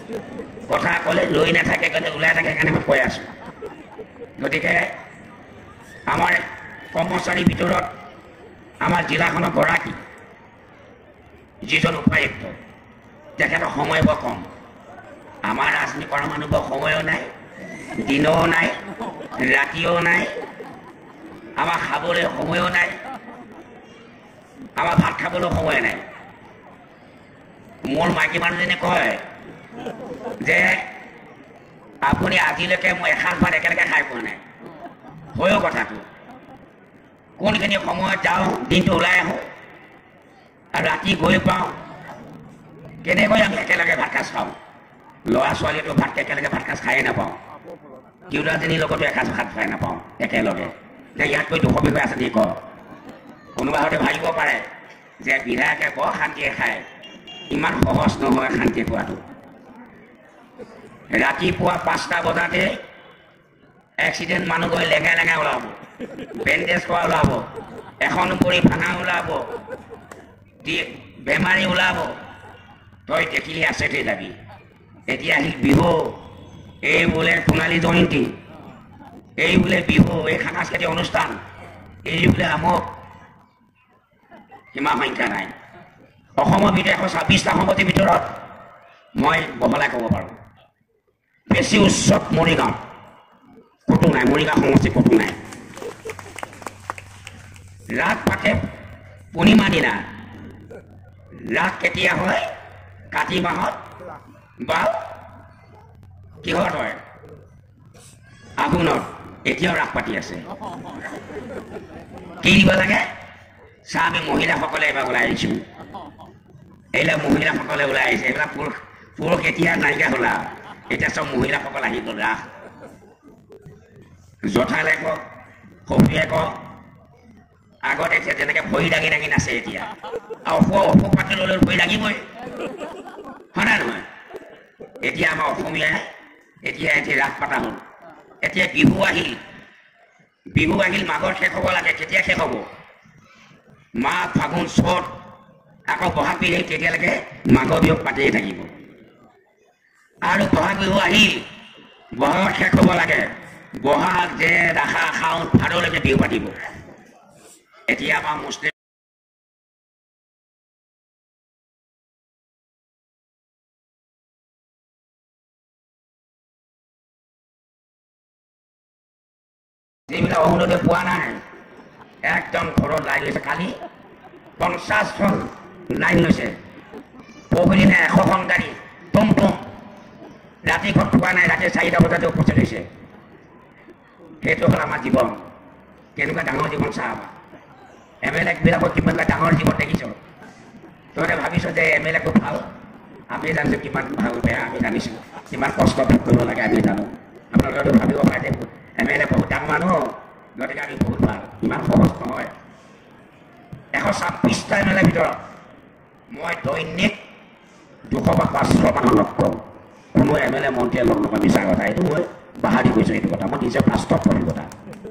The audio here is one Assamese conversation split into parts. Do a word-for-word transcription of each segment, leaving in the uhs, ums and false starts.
কথা ক'লে লৈ নাথাকে কাৰণে ওলাই থাকে কাৰণে মই কৈ আছোঁ গতিকে আমাৰ কৰ্মচাৰীৰ ভিতৰত আমাৰ জিলাখনৰ গৰাকী যিজন উপায়ুক্ত তেখেতৰ সময় বৰ কম আমাৰ ৰাজনীতি কৰা মানুহবোৰ সময়ো নাই দিনও নাই ৰাতিও নাই আমাৰ খাবলৈ সময়ো নাই আমাৰ ভাত খাবলৈ সময় নাই মোৰ মাইকী মানুহজনে কয় যে আপুনি আজিলৈকে মই এসাঁজ ভাত একেলগে খাই পোৱা নাই হয়ও কথাটো কোনখিনি সময়ত যাওঁ দিনটো ওলাই আহোঁ আৰু ৰাতি গৈ পাওঁ কেনেকৈ আমি একেলগে ভাত সাঁজ খাওঁ ল'ৰা ছোৱালীয়েতো ভাত একেলগে ভাত সাঁজ খায়ে নাপাওঁ তিৰোতাজনীৰ লগতো এসাঁজ ভাত খাই নাপাওঁ একেলগে যে ইয়াতকৈ দুখ বিষয় আছে নেকি কওঁ কোনোবাহঁতে ভাবিব পাৰে যে বিধায়কে বৰ শান্তিয়ে খায় ইমান সহজ নহয় শান্তি খোৱাটো ৰাতিপুৱা পাঁচটা বজাতে এক্সিডেণ্ট মানুহ গৈ লেঙা লেঙা ওলাব বেণ্ডেজ কৰা ওলাব এখন পৰি ভাঙা ওলাব বেমাৰী ওলাব তই দেখিলি আছেতে যাবি এতিয়া আহিল বিহু এই বোলে সোণালী জয়ন্তী এই বোলে বিহু এই সাংস্কৃতিক অনুষ্ঠান এই বোলে আমক সীমা সংখ্যা নাই অসমৰ ভিতৰত এশ ছাব্বিছটা সমষ্টিৰ ভিতৰত মই বহলাই ক'ব পাৰোঁ বেছি উৎসৱ মৰিগাঁও ক'তো নাই মৰিগাঁও সমষ্টি ক'তো নাই ৰাস পাতে পূৰ্ণিমা দিনা ৰাস কেতিয়া হয় কাতি মাহত বা কিহত হয় আঘোণত এতিয়াও ৰাস পাতি আছে কি দিব লাগে চা আমি মহিলাসকলে এবাৰ ওলাই আহিছোঁ এইবিলাক মহিলাসকলে ওলাই আহিছে এইবিলাক পুৰুষ পুৰুষ এতিয়া নাইকিয়া হ'লা এতিয়া চব মহিলাসকল আহি গ'ল ৰাস জঠালে কওক সখীয়ে কওক আগত এতিয়া যেনেকৈ ভৰি দাঙি দাঙি নাচে এতিয়া আৰু অসু অসুখ পাতি ল'লেও ভৰি দাঙিবই হয় না নহয় এতিয়া আমাৰ অসমীয়াই এতিয়া এতিয়া ৰাস পতা হ'ল এতিয়া বিহু আহিল বিহু আহিল মাঘৰ শেষ হ'ব লাগে কেতিয়া শেষ হ'ব মাঘ ফাগুন চ'ত আকৌ বহাগ বিহু তেতিয়ালৈকে মাঘৰ বিহু পাতিয়ে থাকিব আৰু বহাগ বিহু আহিল বহাগত শেষ হ'ব লাগে বহাগ জেঠ আহাৰ শাওণ ভাদলৈকে বিহু পাতিব এতিয়া আমাৰ মুছলিম যিবিলাক অৰুণোদয় পোৱা নাই একদম ঘৰত লাইন লৈছে কালি পঞ্চাছখন লাইন লৈছে পৰহিদিনা এশখন গাড়ী টম টম ৰাতি ঘৰত পোৱা নাই ৰাতি চাৰিটা বজাতে উপস্থিত হৈছে সেইটো হ'ল আমাৰ জীৱন কেনেকুৱা ডাঙৰ জীৱন চা আমাৰ এম এল এবিলাকক কিমান ডাঙৰ জীৱন দেখিছ তহঁতে ভাবিছ যে এম এল এ খুব ভাল আমি জানিছোঁ কিমান ভাল বেয়া আমি জানিছোঁ কিমান কষ্ট ভোগ কৰিব লাগে আমি জানো আপোনালোকেতো ভাবিব পাৰে যে এম এল এ বহুত ডাঙৰ মানুহ গতিকে আমি বহুত ভাল ইমান সহজ নহয় এশ ছাব্বিছটা এম এল এৰ ভিতৰত মই দৈনিক দুশ বা পাঁচশ মানুহ লগ কৰোঁ কোনো এম এল এ মন্ত্ৰীয়ে লগ নকৰা মিছা কথা এইটো মই বাহাৰি কৈছোঁ এইটো কথা মই নিজে বাস্তৱ কৰিম কথা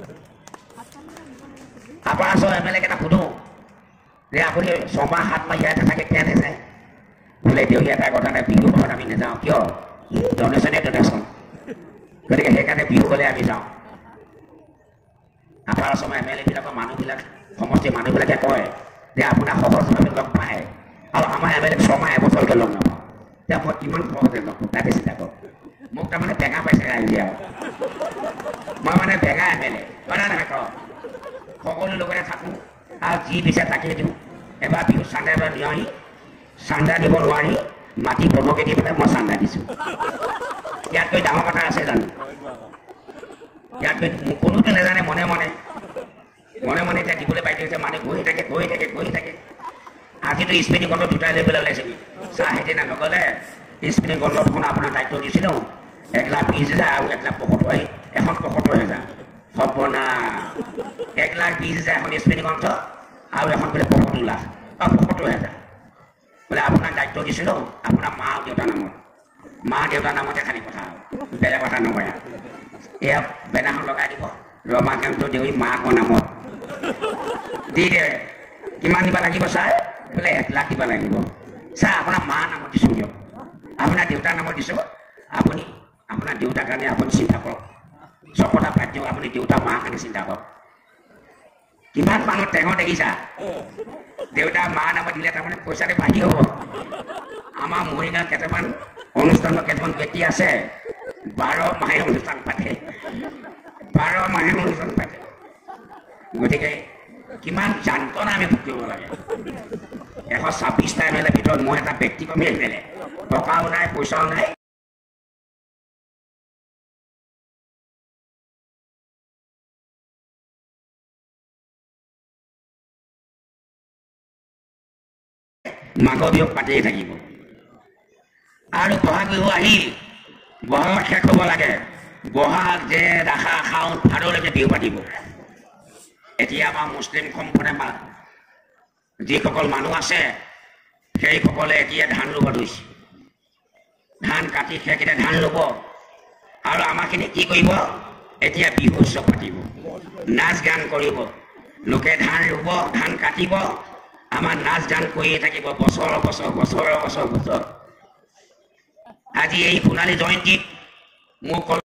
আপোনাৰ ওচৰ এম এল একেইটা সোধোঁ যে আপুনি ছমাহ সাত মাহ ইয়াতে থাকে কেনে যায় বোলে দেউৰী এটা কথা নাই বিহু ঘৰত আমি নাযাওঁ কিয় ডনেশ্যনে ডনেশ্যন গতিকে সেইকাৰণে বিহু গ'লে আমি যাওঁ আপোনাৰ ওচৰ এম এল এবিলাকৰ মানুহবিলাক সমষ্টিৰ মানুহবিলাকে কয় যে আপোনাক সহজভাৱে লগ পায় আৰু আমাৰ এম এল এ ছমাহ এবছৰকৈ লগ নাপাওঁ এতিয়া মই কিমান সহজে লগ পাওঁ তাকে চিন্তা কৰক মোক তাৰমানে বেঙা পাইছে ৰাইজে আৰু মই মানে বেঙা এম এল এ হয় না নহয় কওক সকলো লগতে থাকোঁ আৰু যি বিচাৰে তাকেই দিওঁ এবাৰ বিহু চান্দা এবাৰ নিয়হি চান্দা দিব নোৱাৰি মাটি ব্ৰহ্মকে দি পেলাই মই চান্দা দিছোঁ ইয়াতকৈ ডাঙৰ কথা আছে জানো ইয়াতকৈ কোনোতো নাজানে মনে মনে মনে মনে এতিয়া দিবলৈ পাই থাকিছে মানুহ গৈ থাকে গৈ থাকে গৈ থাকে আজিতো স্পিনিং গণ্ডত দুটাই লৈ পেলাই ওলাইছে চাহ সেইদিনা নগ'লে স্পিনিং গণ্ডখন আপোনাৰ দায়িত্ব দিছিলোঁ এক লাখ বিছ হাজাৰ আৰু এক লাখ পঁয়সত্তৰ এখন পঁয়সত্তৰ হাজাৰ হ'ব না এক লাখ বিছ হাজাৰ এখন স্পিনিং গণ্ড আৰু এখন বোলে পঁয়সত্তৰ লাখ বা পঁয়সত্তৰ হাজাৰ বোলে আপোনাক দায়িত্ব দিছিলোঁ আপোনাৰ মা আৰু দেউতাৰ নামত মা দেউতাৰ নামতে খালী কথা বেলেগ কথা নকয় এয়া বেনাৰখন লগাই দিব ৰমাকান্ত দেউৰী মাকৰ নামত দি দে কিমান দিব লাগিব ছাৰ বোলে এক লাখ দিব লাগিব ছাৰ আপোনাৰ মা নামত দিছোঁ দিয়ক আপোনাৰ দেউতাৰ নামত দিছোঁ আপুনি আপোনাৰ দেউতাৰ কাৰণে আপুনি চিন্তা কৰক চকটা পাত দিয়ক আপুনি দেউতা মাৰ কাৰণে চিন্তা কৰক কিমান মানুহ টেঙৰ দেখিছা দেউতা মা নামত দিলে তাৰমানে পইচাটো বাঢ়ি হ'ব আমাৰ মৰিগাঁৱত কেইটামান অনুষ্ঠানত কেইটামান ব্যক্তি আছে বাৰ মাহে অনুষ্ঠান পাতে বাৰ মাহে অনুষ্ঠান পাতে গতিকে কিমান যান্ত্ৰণা আমি ভুগিব লাগে এশ ছাব্বিছটা এম এল এ ভিতৰত মই এটা ব্যক্তিক্ৰমী এম এল এ টকাও নাই পইচাও নাই মাঘৰ বিহু পাতিয়ে থাকিব আৰু বহাগ বিহু আহিল বহাগত শেষ হ'ব লাগে বহাগ জেঠ আহাৰ শাওণ ভাদলৈকে বিহু পাতিব এতিয়া আমাৰ মুছলিম সম্প্ৰদায় যিসকল মানুহ আছে সেইসকলে এতিয়া ধান ৰুব ধৰিছে ধান কাটি সেইকেইটা ধান ৰুব আৰু আমাৰখিনি কি কৰিব এতিয়া বিহু উৎসৱ পাতিব নাচ গান কৰিব লোকে ধান ৰুব ধান কাটিব আমাৰ নাচ গান কৰিয়ে থাকিব বছৰ বছৰ বছৰ বছৰ বছৰ আজি এই সোণালী জয়ন্তীত মোক